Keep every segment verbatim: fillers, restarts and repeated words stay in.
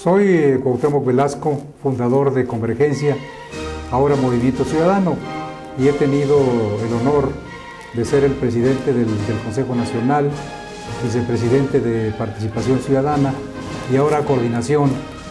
Soy eh, Cuauhtémoc Velasco, fundador de Convergencia, ahora Movimiento Ciudadano, y he tenido el honor de ser el presidente del, del Consejo Nacional, vicepresidente de Participación Ciudadana y ahora coordinación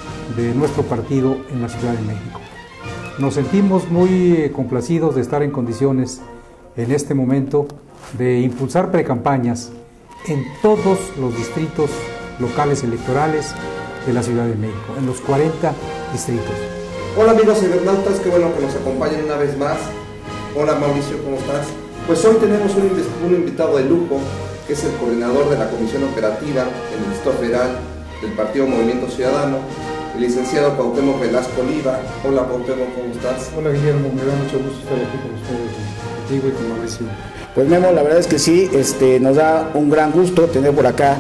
de nuestro partido en la Ciudad de México. Nos sentimos muy complacidos de estar en condiciones en este momento de impulsar precampañas en todos los distritos locales electorales de la Ciudad de México, en los cuarenta distritos. Hola amigos cibernautas, qué bueno que nos acompañen una vez más. Hola Mauricio, ¿cómo estás? Pues hoy tenemos un, un invitado de lujo, que es el coordinador de la Comisión Operativa en el Distrito Federal del Partido Movimiento Ciudadano, el licenciado Cuauhtémoc Velasco Oliva. Hola Cuauhtémoc, ¿cómo estás? Hola Guillermo, me da mucho gusto estar aquí con ustedes, contigo y con Mauricio. Pues Memo, la verdad es que sí, este, nos da un gran gusto tener por acá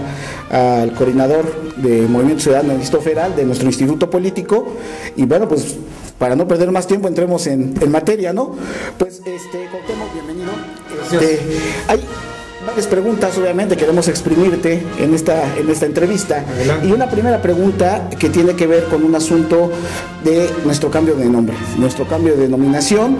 al coordinador de Movimiento Ciudadano en el Distrito Federal de nuestro instituto político. Y bueno, pues para no perder más tiempo, entremos en, en materia, ¿no? Pues, este, Cuauhtémoc, bienvenido. Este, hay varias preguntas, obviamente, queremos exprimirte en esta, en esta entrevista. Adelante. Y una primera pregunta que tiene que ver con un asunto de nuestro cambio de nombre, nuestro cambio de denominación.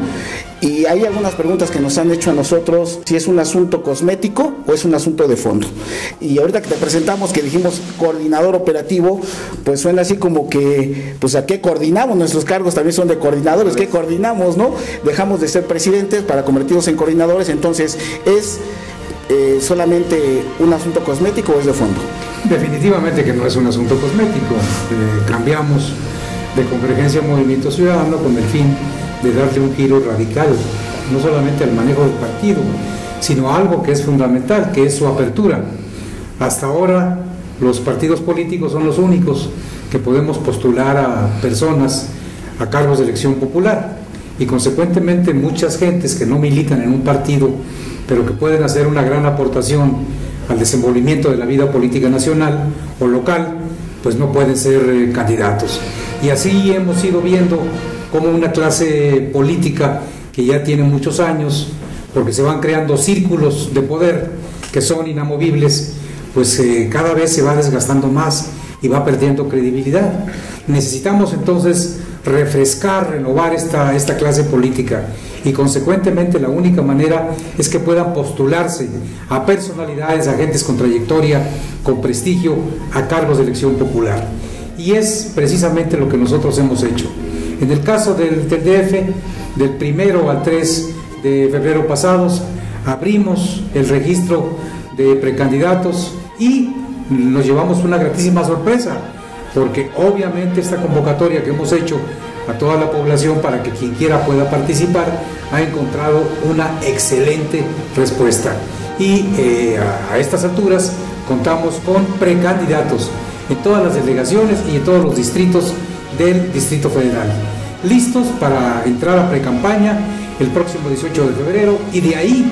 Y hay algunas preguntas que nos han hecho a nosotros, si es un asunto cosmético o es un asunto de fondo. Y ahorita que te presentamos, que dijimos coordinador operativo, pues suena así como que, pues a qué coordinamos, nuestros cargos también son de coordinadores, ¿qué coordinamos, no? Dejamos de ser presidentes para convertirnos en coordinadores, entonces, ¿es eh, solamente un asunto cosmético o es de fondo? Definitivamente que no es un asunto cosmético. Eh, cambiamos de Convergencia a Movimiento Ciudadano con el fin de darle un giro radical, no solamente al manejo del partido, sino a algo que es fundamental, que es su apertura. Hasta ahora los partidos políticos son los únicos que podemos postular a personas a cargos de elección popular, y consecuentemente muchas gentes que no militan en un partido, pero que pueden hacer una gran aportación al desenvolvimiento de la vida política nacional o local, pues no pueden ser eh, candidatos. Y así hemos ido viendo como una clase política que ya tiene muchos años, porque se van creando círculos de poder que son inamovibles, pues eh, cada vez se va desgastando más y va perdiendo credibilidad. Necesitamos entonces refrescar, renovar esta, esta clase política, y consecuentemente la única manera es que puedan postularse a personalidades, a gentes con trayectoria, con prestigio, a cargos de elección popular. Y es precisamente lo que nosotros hemos hecho. En el caso del, del D F, del primero al tres de febrero pasados, abrimos el registro de precandidatos y nos llevamos una gratísima sorpresa, porque obviamente esta convocatoria que hemos hecho a toda la población para que quien quiera pueda participar ha encontrado una excelente respuesta. Y eh, a, a estas alturas contamos con precandidatos en todas las delegaciones y en todos los distritos del Distrito Federal, listos para entrar a precampaña el próximo dieciocho de febrero, y de ahí,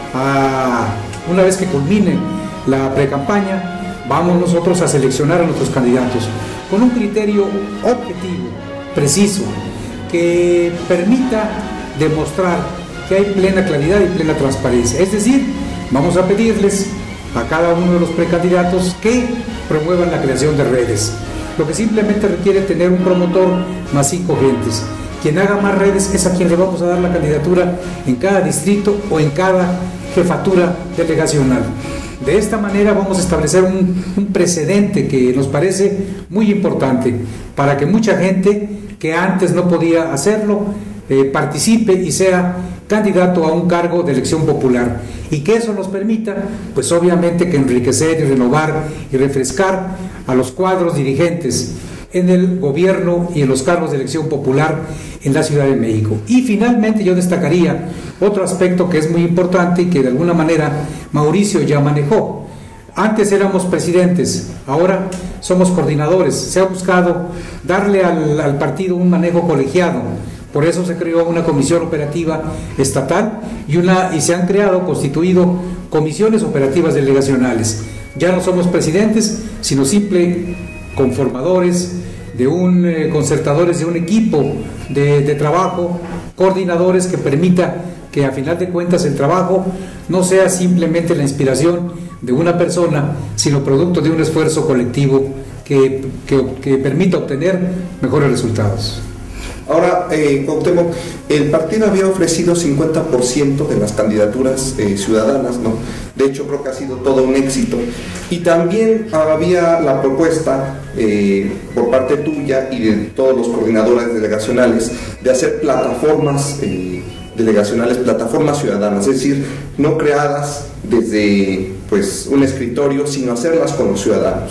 a, una vez que culmine la precampaña, vamos nosotros a seleccionar a nuestros candidatos con un criterio objetivo, preciso, que permita demostrar que hay plena claridad y plena transparencia. Es decir, vamos a pedirles a cada uno de los precandidatos que promuevan la creación de redes, lo que simplemente requiere tener un promotor más cinco gentes. Quien haga más redes es a quien le vamos a dar la candidatura en cada distrito o en cada jefatura delegacional. De esta manera vamos a establecer un, un precedente que nos parece muy importante para que mucha gente que antes no podía hacerlo eh, participe y sea candidato a un cargo de elección popular, y que eso nos permita, pues obviamente, que enriquecer y renovar y refrescar a los cuadros dirigentes en el gobierno y en los cargos de elección popular en la Ciudad de México. Y finalmente yo destacaría otro aspecto que es muy importante y que de alguna manera Mauricio ya manejó. Antes éramos presidentes, ahora somos coordinadores. Se ha buscado darle al, al partido un manejo colegiado. Por eso se creó una comisión operativa estatal y, una, y se han creado, constituido comisiones operativas delegacionales. Ya no somos presidentes, sino simple conformadores de un, eh, concertadores de un equipo de, de trabajo, coordinadores que permita que a final de cuentas el trabajo no sea simplemente la inspiración de una persona, sino producto de un esfuerzo colectivo que, que, que permita obtener mejores resultados. Ahora, eh, Cuauhtémoc, el partido había ofrecido cincuenta por ciento de las candidaturas eh, ciudadanas, ¿no? De hecho, creo que ha sido todo un éxito. Y también había la propuesta eh, por parte tuya y de todos los coordinadores delegacionales de hacer plataformas eh, delegacionales, plataformas ciudadanas, es decir, no creadas desde pues, un escritorio, sino hacerlas con los ciudadanos.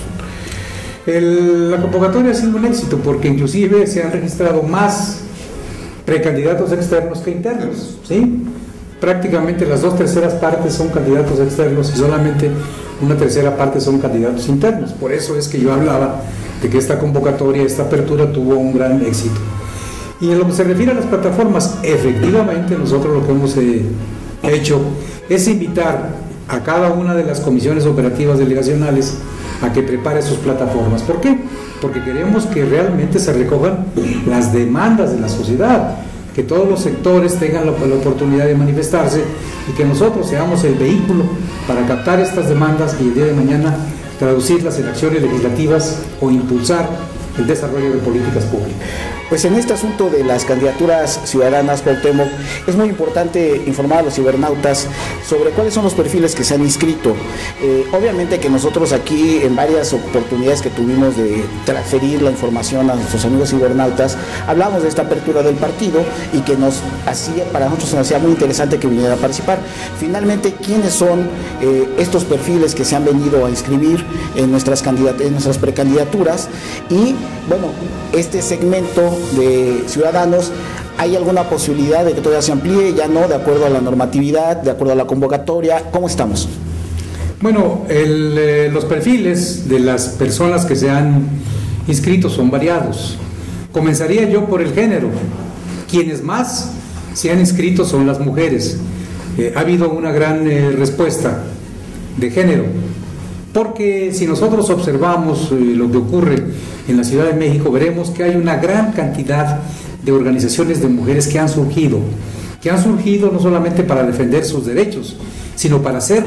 El, la convocatoria ha sido un éxito porque inclusive se han registrado más precandidatos externos que internos, ¿sí? Prácticamente las dos terceras partes son candidatos externos y solamente una tercera parte son candidatos internos. Por eso es que yo hablaba de que esta convocatoria, esta apertura tuvo un gran éxito. Y en lo que se refiere a las plataformas, efectivamente nosotros lo que hemos eh, hecho es invitar a cada una de las comisiones operativas delegacionales a que prepare sus plataformas. ¿Por qué? Porque queremos que realmente se recojan las demandas de la sociedad, que todos los sectores tengan la, la oportunidad de manifestarse y que nosotros seamos el vehículo para captar estas demandas y el día de mañana traducirlas en acciones legislativas o impulsar el desarrollo de políticas públicas. Pues en este asunto de las candidaturas ciudadanas, Cuauhtémoc, es muy importante informar a los cibernautas sobre cuáles son los perfiles que se han inscrito. Eh, obviamente que nosotros aquí en varias oportunidades que tuvimos de transferir la información a nuestros amigos cibernautas, hablamos de esta apertura del partido y que nos hacía, para nosotros nos hacía muy interesante que viniera a participar. Finalmente, ¿quiénes son eh, estos perfiles que se han venido a inscribir en nuestras, candidat- en nuestras precandidaturas? Y bueno, este segmento de ciudadanos, ¿hay alguna posibilidad de que todavía se amplíe? Ya no, de acuerdo a la normatividad, de acuerdo a la convocatoria, ¿cómo estamos? Bueno, el, eh, los perfiles de las personas que se han inscrito son variados. Comenzaría yo por el género. Quienes más se han inscrito son las mujeres. Eh, ha habido una gran eh, respuesta de género, porque si nosotros observamos eh, lo que ocurre en la Ciudad de México, veremos que hay una gran cantidad de organizaciones de mujeres que han surgido, que han surgido no solamente para defender sus derechos, sino para hacer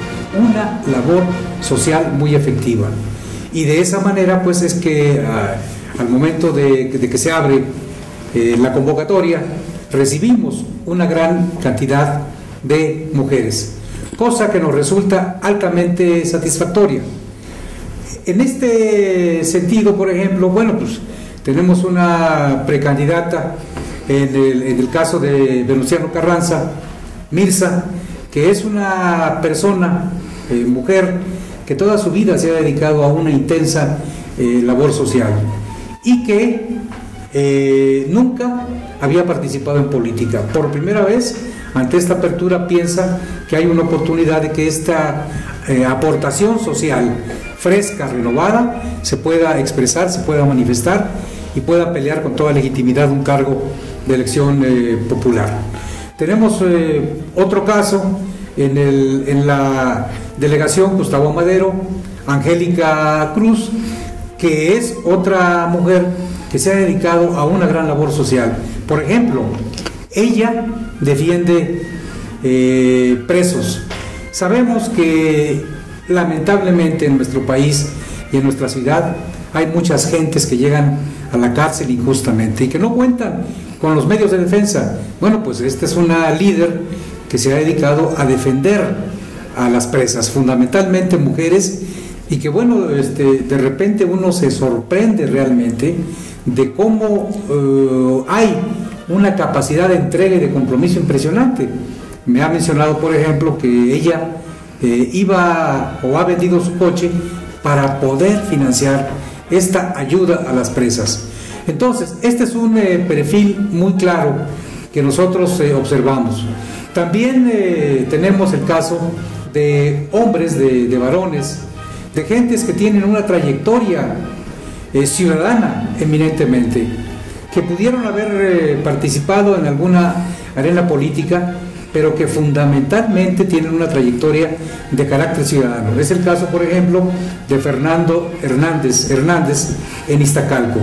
una labor social muy efectiva. Y de esa manera, pues es que ah, al momento de, de que se abre eh, la convocatoria, recibimos una gran cantidad de mujeres, cosa que nos resulta altamente satisfactoria. En este sentido, por ejemplo, bueno, pues tenemos una precandidata en el, en el caso de Venustiano Carranza, Mirza, que es una persona, eh, mujer, que toda su vida se ha dedicado a una intensa eh, labor social y que eh, nunca había participado en política. Por primera vez, ante esta apertura, piensa que hay una oportunidad de que esta eh, aportación social fresca, renovada, se pueda expresar, se pueda manifestar y pueda pelear con toda legitimidad un cargo de elección eh, popular. Tenemos eh, otro caso en, el, en la delegación Gustavo Madero, Angélica Cruz, que es otra mujer que se ha dedicado a una gran labor social. Por ejemplo, ella defiende eh, presos. Sabemos que lamentablemente en nuestro país y en nuestra ciudad hay muchas gentes que llegan a la cárcel injustamente y que no cuentan con los medios de defensa. Bueno, pues esta es una líder que se ha dedicado a defender a las presas, fundamentalmente mujeres, y que bueno, este, de repente uno se sorprende realmente de cómo uh, hay una capacidad de entrega y de compromiso impresionante. Me ha mencionado, por ejemplo, que ella eh, iba o ha vendido su coche para poder financiar esta ayuda a las presas. Entonces, este es un eh, perfil muy claro que nosotros eh, observamos. También eh, tenemos el caso de hombres, de, de varones, de gentes que tienen una trayectoria eh, ciudadana eminentemente, que pudieron haber eh, participado en alguna arena política, pero que fundamentalmente tienen una trayectoria de carácter ciudadano. Es el caso, por ejemplo, de Fernando Hernández, Hernández en Iztacalco.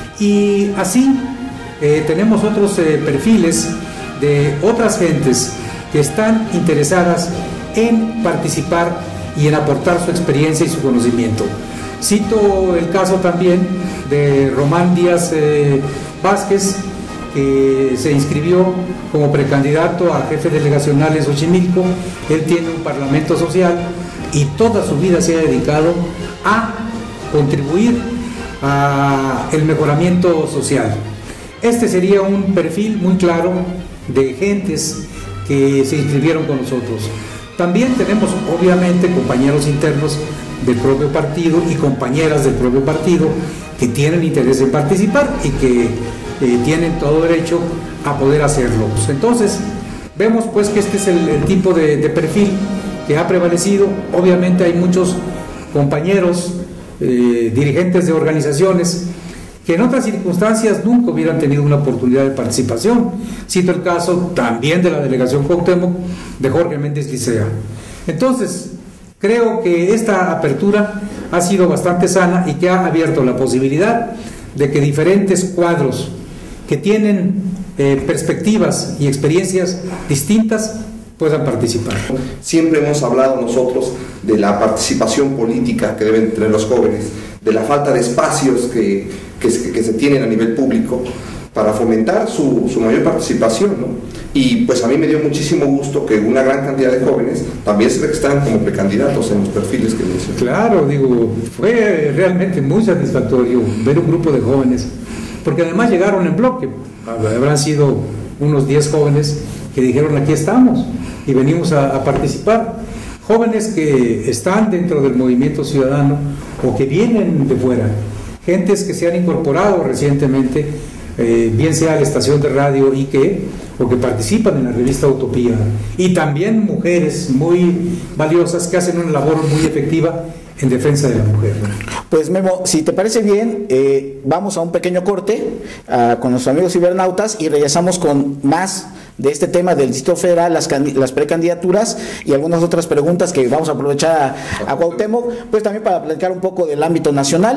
Y así eh, tenemos otros eh, perfiles de otras gentes que están interesadas en participar y en aportar su experiencia y su conocimiento. Cito el caso también de Román Díaz eh, Vázquez, que se inscribió como precandidato a jefe delegacional en Xochimilco. Él tiene un parlamento social y toda su vida se ha dedicado a contribuir al mejoramiento social. Este sería un perfil muy claro de gentes que se inscribieron con nosotros. También tenemos obviamente compañeros internos del propio partido y compañeras del propio partido que tienen interés en participar y que eh, tienen todo derecho a poder hacerlo. Entonces, vemos pues que este es el, el tipo de, de perfil que ha prevalecido. Obviamente hay muchos compañeros, eh, dirigentes de organizaciones, que en otras circunstancias nunca hubieran tenido una oportunidad de participación. Cito el caso también de la delegación Cuauhtémoc de Jorge Méndez Licea. Entonces, creo que esta apertura ha sido bastante sana y que ha abierto la posibilidad de que diferentes cuadros que tienen eh, perspectivas y experiencias distintas puedan participar. Siempre hemos hablado nosotros de la participación política que deben tener los jóvenes, de la falta de espacios que, que, que se tienen a nivel público para fomentar su, su mayor participación, ¿no? Y pues a mí me dio muchísimo gusto que una gran cantidad de jóvenes también se están como precandidatos en los perfiles que mencioné. Claro, digo, fue realmente muy satisfactorio ver un grupo de jóvenes, porque además llegaron en bloque. Habrán sido unos diez jóvenes que dijeron aquí estamos y venimos a, a participar. Jóvenes que están dentro del movimiento ciudadano o que vienen de fuera, gentes que se han incorporado recientemente, eh, bien sea a la estación de radio I Q E o que participan en la revista Utopía, y también mujeres muy valiosas que hacen una labor muy efectiva en defensa de la mujer. Pues Memo, si te parece bien, eh, vamos a un pequeño corte uh, con nuestros amigos cibernautas y regresamos con más de este tema del Distrito Federal, las, las precandidaturas y algunas otras preguntas que vamos a aprovechar a, a Cuauhtémoc, pues también para platicar un poco del ámbito nacional.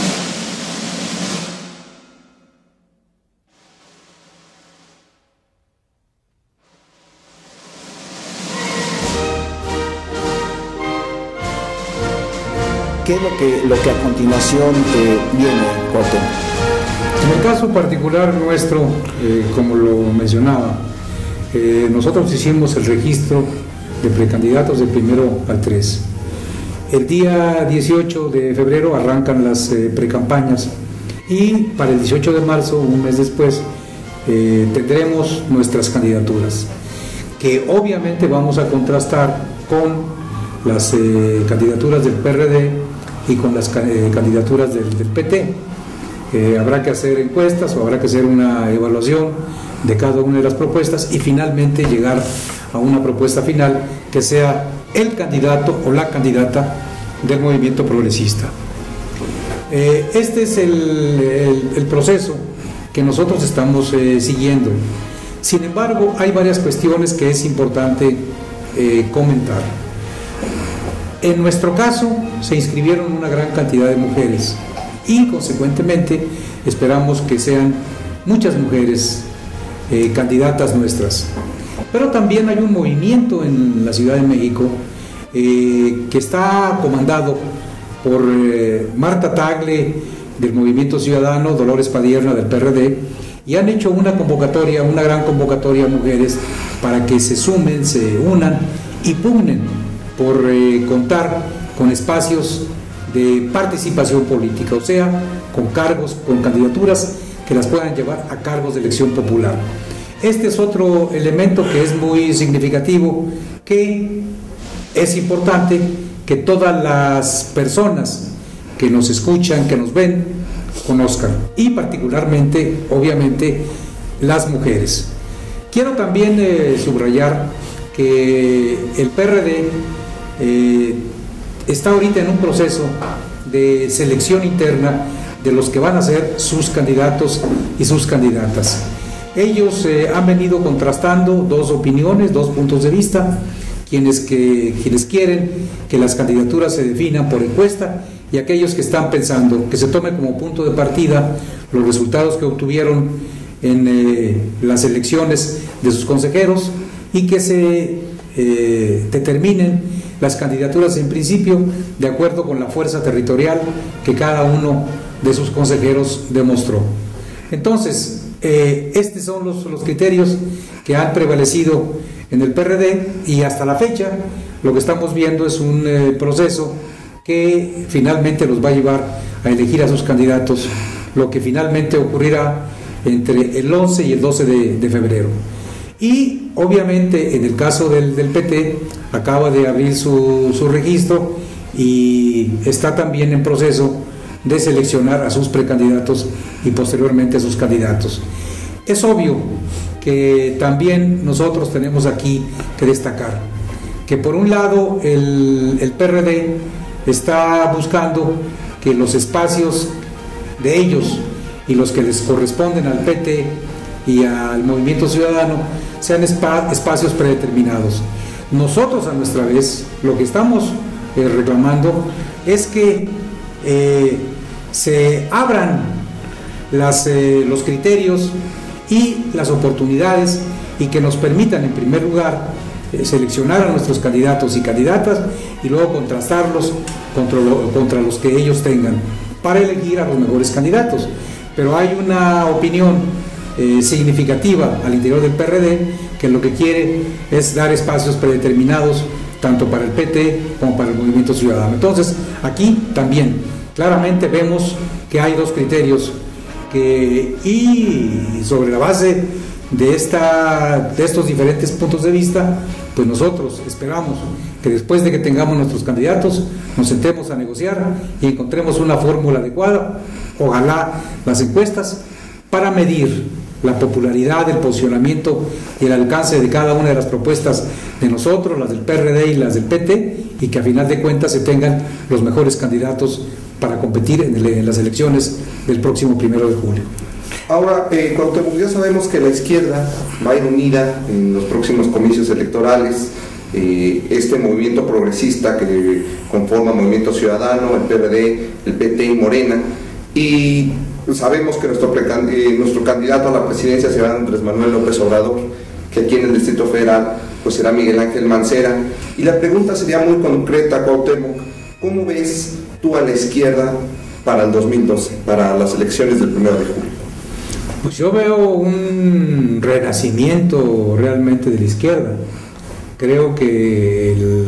¿Qué es lo que, lo que a continuación eh, viene, Cuauhtémoc? En el caso particular nuestro, eh, como lo mencionaba, eh, nosotros hicimos el registro de precandidatos del primero al tres. El día dieciocho de febrero arrancan las eh, precampañas y para el dieciocho de marzo, un mes después, eh, tendremos nuestras candidaturas, que obviamente vamos a contrastar con las eh, candidaturas del P R D y con las eh, candidaturas del, del P T. Eh, habrá que hacer encuestas o habrá que hacer una evaluación de cada una de las propuestas y finalmente llegar a una propuesta final que sea el candidato o la candidata del movimiento progresista. Eh, este es el, el, el proceso que nosotros estamos eh, siguiendo. Sin embargo, hay varias cuestiones que es importante eh, comentar. En nuestro caso, se inscribieron una gran cantidad de mujeres y, consecuentemente, esperamos que sean muchas mujeres eh, candidatas nuestras. Pero también hay un movimiento en la Ciudad de México eh, que está comandado por eh, Marta Tagle del Movimiento Ciudadano, Dolores Padierna del P R D, y han hecho una convocatoria, una gran convocatoria a mujeres para que se sumen, se unan y pugnen por eh, contar con espacios de participación política, o sea, con cargos, con candidaturas que las puedan llevar a cargos de elección popular. Este es otro elemento que es muy significativo, que es importante que todas las personas que nos escuchan, que nos ven, conozcan, y particularmente, obviamente, las mujeres. Quiero también eh, subrayar que el P R D eh, está ahorita en un proceso de selección interna de los que van a ser sus candidatos y sus candidatas. Ellos eh, han venido contrastando dos opiniones, dos puntos de vista, quienes, que, quienes quieren que las candidaturas se definan por encuesta y aquellos que están pensando que se tome como punto de partida los resultados que obtuvieron en eh, las elecciones de sus consejeros y que se eh, determinen las candidaturas en principio de acuerdo con la fuerza territorial que cada uno de sus consejeros demostró. Entonces, eh, estos son los, los criterios que han prevalecido en el P R D, y hasta la fecha lo que estamos viendo es un eh, proceso que finalmente los va a llevar a elegir a sus candidatos, lo que finalmente ocurrirá entre el once y el doce de, de febrero. Y obviamente en el caso del, del P T acaba de abrir su, su registro y está también en proceso de seleccionar a sus precandidatos y posteriormente a sus candidatos. Es obvio que también nosotros tenemos aquí que destacar que por un lado el, el P R D está buscando que los espacios de ellos y los que les corresponden al P T y al Movimiento Ciudadano sean espa espacios predeterminados. Nosotros a nuestra vez lo que estamos eh, reclamando es que eh, se abran las, eh, los criterios y las oportunidades y que nos permitan en primer lugar eh, seleccionar a nuestros candidatos y candidatas y luego contrastarlos contra, lo, contra los que ellos tengan para elegir a los mejores candidatos. Pero hay una opinión eh, significativa al interior del P R D que lo que quiere es dar espacios predeterminados tanto para el P T como para el Movimiento Ciudadano. Entonces aquí también claramente vemos que hay dos criterios que, y sobre la base de, esta, de estos diferentes puntos de vista, pues nosotros esperamos que después de que tengamos nuestros candidatos nos sentemos a negociar y encontremos una fórmula adecuada, ojalá las encuestas, para medir la popularidad, el posicionamiento y el alcance de cada una de las propuestas de nosotros, las del P R D y las del P T, y que a final de cuentas se tengan los mejores candidatos para competir en, el, en las elecciones del próximo primero de julio. Ahora, eh, Cuauhtémoc, ya sabemos que la izquierda va a ir unida en los próximos comicios electorales. Eh, este movimiento progresista que conforma Movimiento Ciudadano, el P R D, el P T y Morena, y sabemos que nuestro, eh, nuestro candidato a la presidencia será Andrés Manuel López Obrador, que aquí en el Distrito Federal pues será Miguel Ángel Mancera, y la pregunta sería muy concreta, Cuauhtémoc, ¿cómo ves tú a la izquierda para el dos mil doce, para las elecciones del primero de julio? Pues yo veo un renacimiento realmente de la izquierda. Creo que el,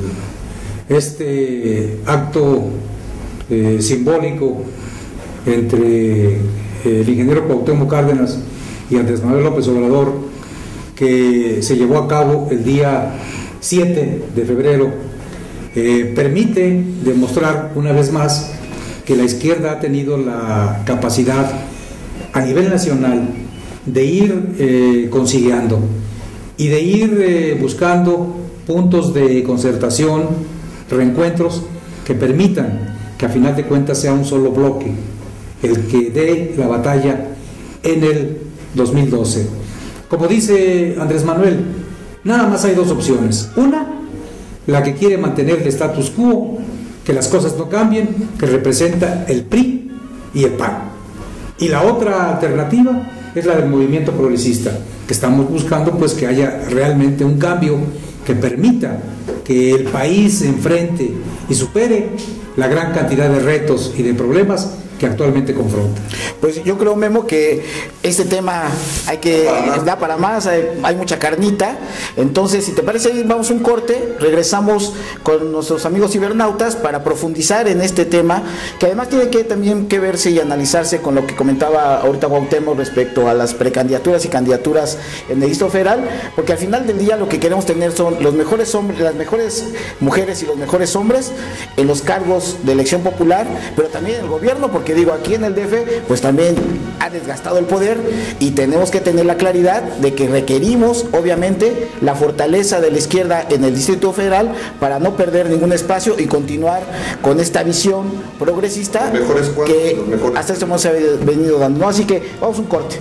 este acto eh, simbólico entre eh, el ingeniero Cuauhtémoc Cárdenas y Andrés Manuel López Obrador, que se llevó a cabo el día siete de febrero, eh, permite demostrar una vez más que la izquierda ha tenido la capacidad a nivel nacional de ir eh, conciliando y de ir eh, buscando puntos de concertación, reencuentros que permitan que a final de cuentas sea un solo bloque el que dé la batalla en el dos mil doce. Como dice Andrés Manuel, nada más hay dos opciones. Una, la que quiere mantener el status quo, que las cosas no cambien, que representa el P R I y el P A N. Y la otra alternativa es la del movimiento progresista, que estamos buscando pues que haya realmente un cambio que permita que el país se enfrente y supere la gran cantidad de retos y de problemas que actualmente confronta. Pues yo creo, Memo, que este tema hay que da para más, hay, hay mucha carnita. Entonces, si te parece, vamos a un corte, regresamos con nuestros amigos cibernautas para profundizar en este tema, que además tiene que también que verse y analizarse con lo que comentaba ahorita Cuauhtémoc respecto a las precandidaturas y candidaturas en el Distrito Federal, porque al final del día lo que queremos tener son los mejores hombres, las mejores mujeres y los mejores hombres en los cargos de elección popular, pero también en el gobierno, porque digo, aquí en el D F pues también ha desgastado el poder y tenemos que tener la claridad de que requerimos obviamente la fortaleza de la izquierda en el Distrito Federal para no perder ningún espacio y continuar con esta visión progresista que hasta este momento se ha venido dando, ¿no? Así que vamos a un corte.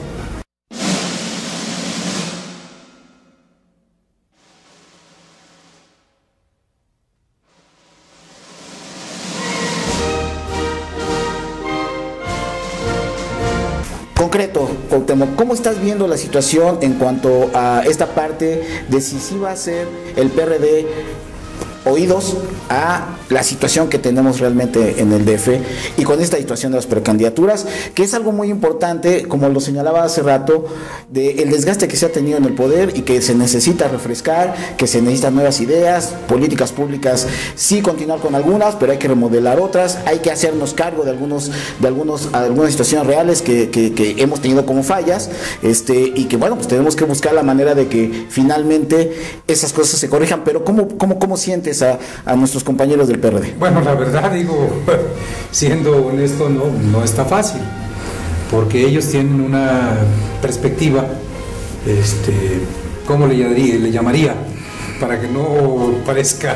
Concreto, Cuauhtémoc, ¿cómo estás viendo la situación en cuanto a esta parte de si sí va a ser el P R D oídos a la situación que tenemos realmente en el D F y con esta situación de las precandidaturas, que es algo muy importante, como lo señalaba hace rato, del desgaste que se ha tenido en el poder y que se necesita refrescar, que se necesitan nuevas ideas, políticas públicas, sí continuar con algunas, pero hay que remodelar otras, hay que hacernos cargo de algunos, de algunos, algunas situaciones reales que, que, que hemos tenido como fallas, este, y que bueno, pues tenemos que buscar la manera de que finalmente esas cosas se corrijan. Pero ¿cómo, cómo, cómo sientes a, a nuestros compañeros del P R D? Bueno, la verdad, digo, siendo honesto, no, no está fácil, porque ellos tienen una perspectiva, este, ¿cómo le llamaría? Le llamaría para que no parezca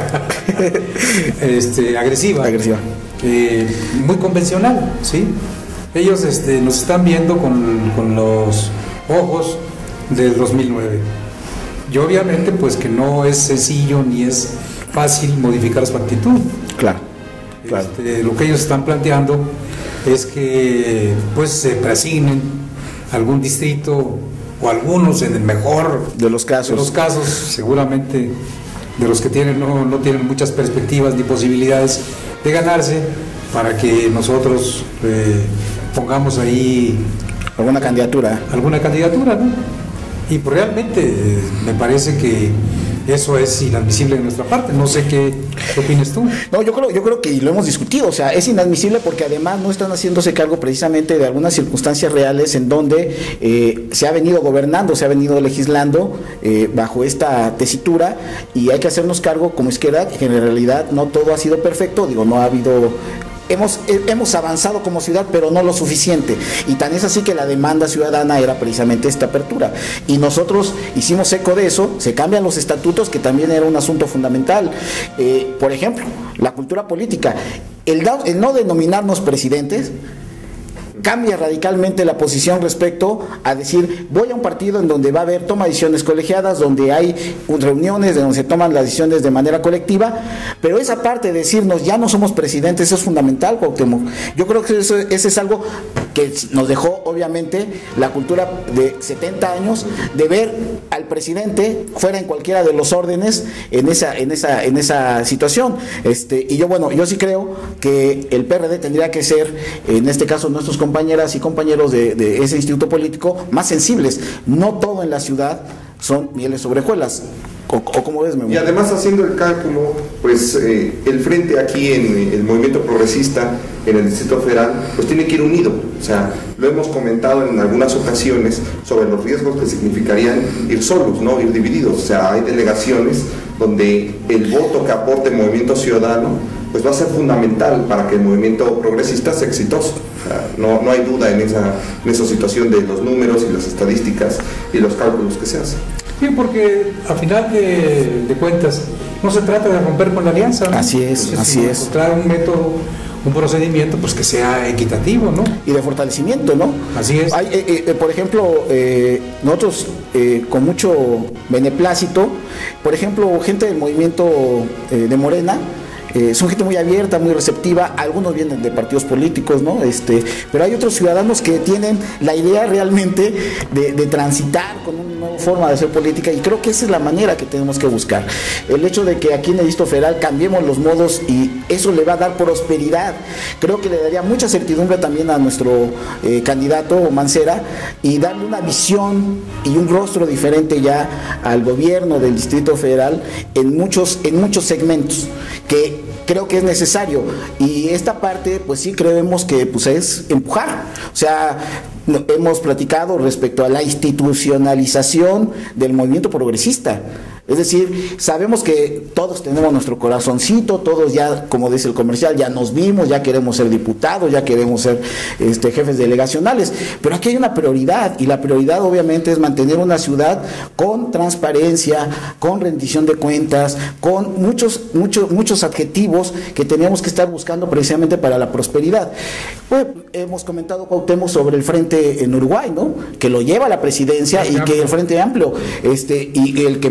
este, agresiva, agresiva. Eh, muy convencional, ¿sí? Ellos este, nos están viendo con, con los ojos del dos mil nueve. Y obviamente pues que no es sencillo ni es fácil modificar su actitud. Claro, claro. Este, lo que ellos están planteando es que pues se presignen algún distrito o algunos, en el mejor de los casos, de los casos seguramente de los que tienen no, no tienen muchas perspectivas ni posibilidades de ganarse, para que nosotros eh, pongamos ahí alguna candidatura alguna candidatura, ¿no? Y pues realmente eh, me parece que eso es inadmisible de nuestra parte. No sé qué, qué opinas tú. No, yo creo, yo creo que lo hemos discutido, o sea, es inadmisible porque además no están haciéndose cargo precisamente de algunas circunstancias reales en donde eh, se ha venido gobernando, se ha venido legislando eh, bajo esta tesitura, y hay que hacernos cargo como izquierda que en realidad no todo ha sido perfecto, digo, no ha habido... Hemos, hemos avanzado como ciudad, pero no lo suficiente, y tan es así que la demanda ciudadana era precisamente esta apertura, y nosotros hicimos eco de eso. Se cambian los estatutos, que también era un asunto fundamental. Eh, por ejemplo, la cultura política, el, da, el no denominarnos presidentes cambia radicalmente la posición respecto a decir, voy a un partido en donde va a haber toma de decisiones colegiadas, donde hay reuniones, donde se toman las decisiones de manera colectiva, pero esa parte de decirnos ya no somos presidentes, eso es fundamental, Cuauhtémoc. Yo creo que eso, eso es algo que nos dejó obviamente la cultura de setenta años, de ver al presidente fuera en cualquiera de los órdenes en esa, en esa, en esa situación. Este, y yo, bueno, yo sí creo que el P R D tendría que ser, en este caso, nuestros compañeros compañeras y compañeros de, de ese instituto político más sensibles. No todo en la ciudad son mieles sobre hojuelas. O, o como ves, Memo. Y además, haciendo el cálculo, pues eh, el frente aquí en el movimiento progresista en el Distrito Federal, pues tiene que ir unido. O sea, lo hemos comentado en algunas ocasiones sobre los riesgos que significarían ir solos, ¿no? Ir divididos. O sea, hay delegaciones donde el voto que aporte el movimiento ciudadano pues va a ser fundamental para que el movimiento progresista sea exitoso. O sea, no, no hay duda en esa, en esa situación de los números y las estadísticas y los cálculos que se hacen. Sí, porque a final de, de cuentas no se trata de romper con la alianza, ¿no? Así es, Entonces, así es. Encontrar un método, un procedimiento pues que sea equitativo, ¿no? Y de fortalecimiento, ¿no? Así es. Hay, eh, eh, por ejemplo, eh, nosotros eh, con mucho beneplácito, por ejemplo, gente del movimiento eh, de Morena, Eh, son gente muy abierta, muy receptiva, algunos vienen de partidos políticos, ¿no? Este, pero hay otros ciudadanos que tienen la idea realmente de, de transitar con una nueva forma de hacer política, y creo que esa es la manera que tenemos que buscar. El hecho de que aquí en el Distrito Federal cambiemos los modos, y eso le va a dar prosperidad, creo que le daría mucha certidumbre también a nuestro eh, candidato Mancera, y darle una visión y un rostro diferente ya al gobierno del Distrito Federal en muchos, en muchos segmentos, que creo que es necesario. Y esta parte, pues sí creemos que pues es empujar. O sea, no, hemos platicado respecto a la institucionalización del movimiento progresista. Es decir, sabemos que todos tenemos nuestro corazoncito, todos ya, como dice el comercial, ya nos vimos, ya queremos ser diputados, ya queremos ser este, jefes delegacionales, pero aquí hay una prioridad, y la prioridad obviamente es mantener una ciudad con transparencia, con rendición de cuentas, con muchos, muchos, muchos adjetivos que tenemos que estar buscando precisamente para la prosperidad. Pues, hemos comentado, Cuauhtémoc, sobre el Frente en Uruguay, ¿no? Que lo lleva a la presidencia, y que el Frente Amplio, este, y el que mantuvo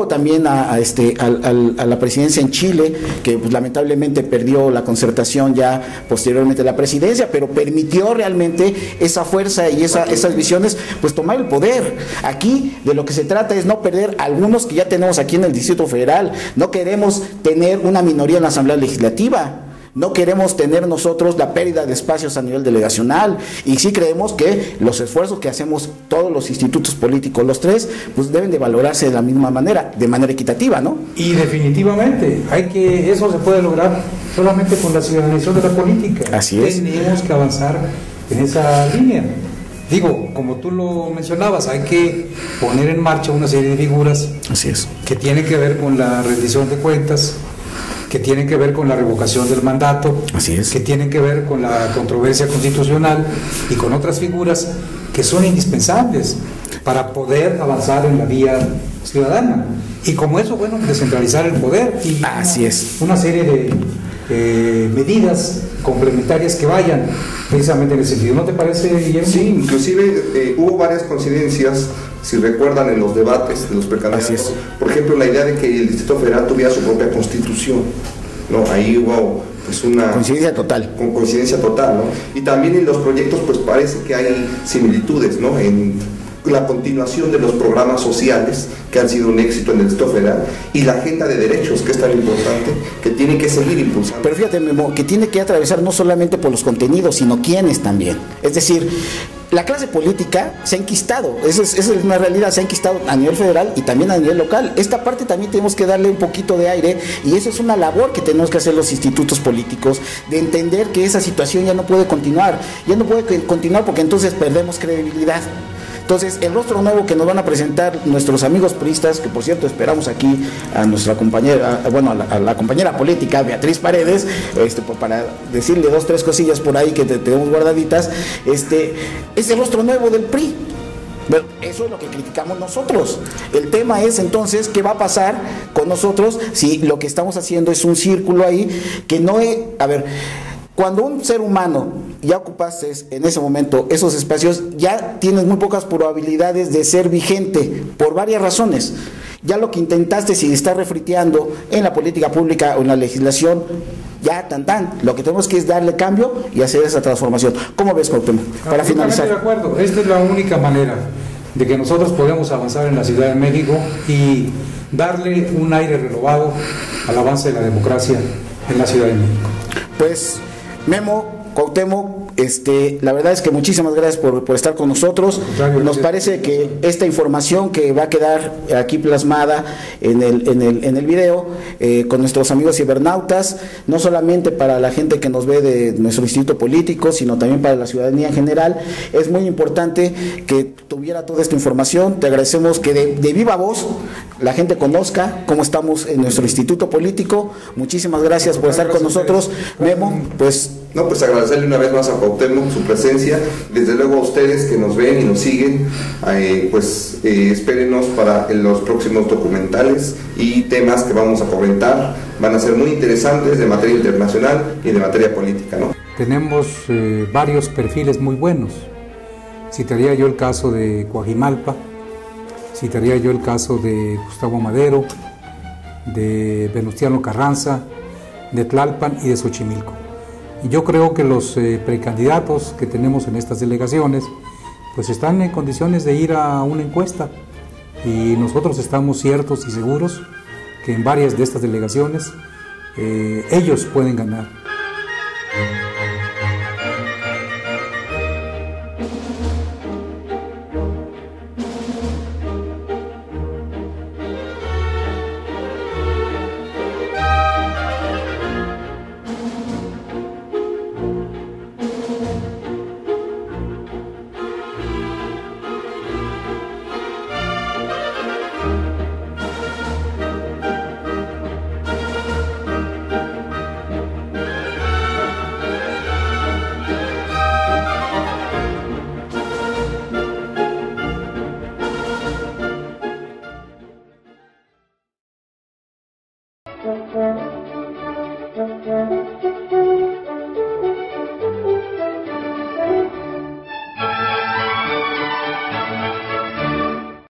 tuvo también a, a este, a, a, a la presidencia en Chile, que pues, lamentablemente perdió la Concertación ya posteriormente a la presidencia, pero permitió realmente esa fuerza y esa, esas visiones, pues tomar el poder. Aquí de lo que se trata es no perder algunos que ya tenemos aquí en el Distrito Federal. No queremos tener una minoría en la Asamblea Legislativa. No queremos tener nosotros la pérdida de espacios a nivel delegacional, y sí creemos que los esfuerzos que hacemos todos los institutos políticos, los tres, pues deben de valorarse de la misma manera, de manera equitativa, ¿no? Y definitivamente, hay que, eso se puede lograr solamente con la ciudadanización de la política. Así es. Tenemos que avanzar en esa línea. Digo, como tú lo mencionabas, hay que poner en marcha una serie de figuras. Así es. Que tienen que ver con la rendición de cuentas, que tienen que ver con la revocación del mandato, así es, que tienen que ver con la controversia constitucional y con otras figuras que son indispensables para poder avanzar en la vía ciudadana. Y como eso, bueno, descentralizar el poder y así una, es. una serie de eh, medidas complementarias que vayan precisamente en ese sentido. ¿No te parece, Guillermo? Sí, inclusive eh, hubo varias coincidencias, si recuerdan, en los debates de los precandidatos. Por ejemplo, la idea de que el Distrito Federal tuviera su propia constitución, ¿no? Ahí hubo pues una coincidencia total. Con coincidencia total, ¿no? Y también en los proyectos pues parece que hay similitudes, ¿no? En la continuación de los programas sociales que han sido un éxito en el Distrito Federal y la agenda de derechos, que es tan importante, que tiene que seguir impulsando. Pero fíjate, Memo, que tiene que atravesar no solamente por los contenidos, sino quiénes también. Es decir, la clase política se ha enquistado, esa es, esa es una realidad, se ha enquistado a nivel federal y también a nivel local. Esta parte también tenemos que darle un poquito de aire, y eso es una labor que tenemos que hacer los institutos políticos, de entender que esa situación ya no puede continuar, ya no puede continuar porque entonces perdemos credibilidad. Entonces, el rostro nuevo que nos van a presentar nuestros amigos priistas, que por cierto esperamos aquí a nuestra compañera, a, bueno, a la, a la compañera política Beatriz Paredes, este, para decirle dos, tres cosillas por ahí que te, tenemos guardaditas, este, es el rostro nuevo del P R I. Bueno, eso es lo que criticamos nosotros. El tema es entonces qué va a pasar con nosotros si lo que estamos haciendo es un círculo ahí que no es, a ver, cuando un ser humano ya ocupaste en ese momento esos espacios, ya tienes muy pocas probabilidades de ser vigente por varias razones. Ya lo que intentaste, si estás refriteando en la política pública o en la legislación, ya tan tan. Lo que tenemos que es darle cambio y hacer esa transformación. ¿Cómo ves, Cuauhtémoc? Para finalizar. De acuerdo, esta es la única manera de que nosotros podemos avanzar en la Ciudad de México y darle un aire renovado al avance de la democracia en la Ciudad de México. Pues, Memo, Cuauhtémoc, este, la verdad es que muchísimas gracias por, por estar con nosotros. Nos parece que esta información que va a quedar aquí plasmada en el, en el, en el video eh, con nuestros amigos cibernautas, no solamente para la gente que nos ve de nuestro instituto político, sino también para la ciudadanía en general, es muy importante que tuviera toda esta información. Te agradecemos que de, de viva voz la gente conozca cómo estamos en nuestro instituto político. Muchísimas gracias por estar con nosotros, Memo. Pues No, pues agradecerle una vez más a Cuauhtémoc su presencia, desde luego a ustedes que nos ven y nos siguen, eh, pues eh, espérenos para los próximos documentales y temas que vamos a comentar, van a ser muy interesantes de materia internacional y de materia política, ¿no? Tenemos eh, varios perfiles muy buenos. Citaría yo el caso de Coajimalpa, citaría yo el caso de Gustavo Madero, de Venustiano Carranza, de Tlalpan y de Xochimilco. Y yo creo que los eh, precandidatos que tenemos en estas delegaciones pues están en condiciones de ir a una encuesta, y nosotros estamos ciertos y seguros que en varias de estas delegaciones eh, ellos pueden ganar. Thank you.